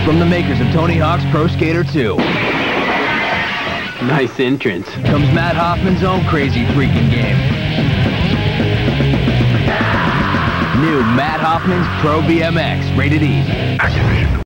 From the makers of Tony Hawk's Pro Skater 2. Nice entrance. Comes Matt Hoffman's own crazy freaking game. New Matt Hoffman's Pro BMX, rated E. Activated.